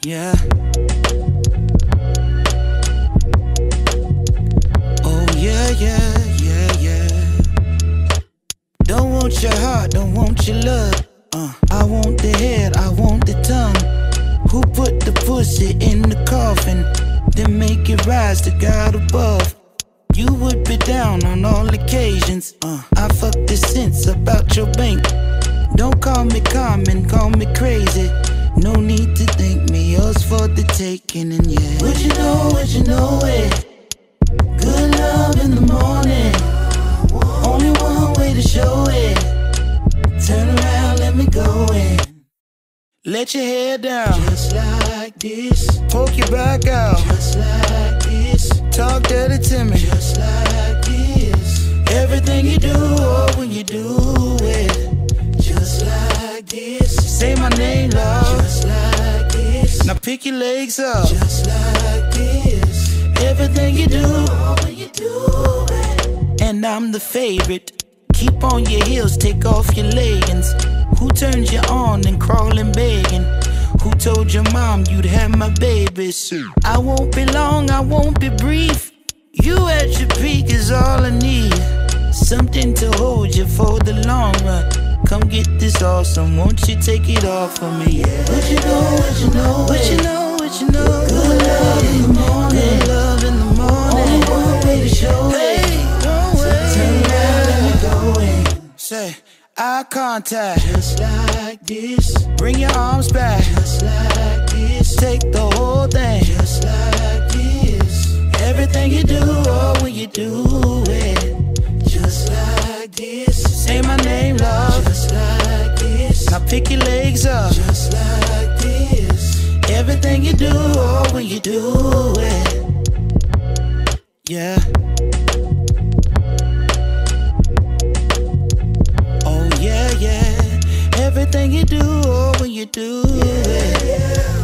Yeah. Oh yeah, yeah, yeah, yeah. Don't want your heart, don't want your love. I want the head, I want the tongue. Who put the pussy in the coffin, then make it rise to God above? You would be down on all occasions. I fuck the sense about your bank. Don't call me common, call me crazy. No need to thank me, yours for the taking, and yeah. Would you know it? Good love in the morning. Only one way to show it. Turn around, let me go in. Let your hair down, just like this. Poke your back out, just like this. Talk dirty to me, just like this. Everything you do, oh, when you do it, just like this. Say my name, love, just like this. Now pick your legs up, just like this. Everything you do, oh, when you do it. And I'm the favorite. Keep on your heels, take off your leggings. Who turns you on and crawling begging? Who told your mom you'd have my babies? I won't be long, I won't be brief. You at your peak is all I need. Something to hold you for the long run. Come get this awesome, won't you take it off for me? Yeah. What you know, what you know. Good love in the morning, good love in the morning. Only one way to show it. Turn around, let me go in. Say, eye contact, just like this. Bring your arms back, just like this. Take the whole thing, just like this. Everything you do, oh, when you do it, just like this. Say my name, love, just like this. Now pick your legs up, just like this. Everything you do, oh, when you do it, yeah. Oh yeah, yeah. Everything you do, oh, when you do it.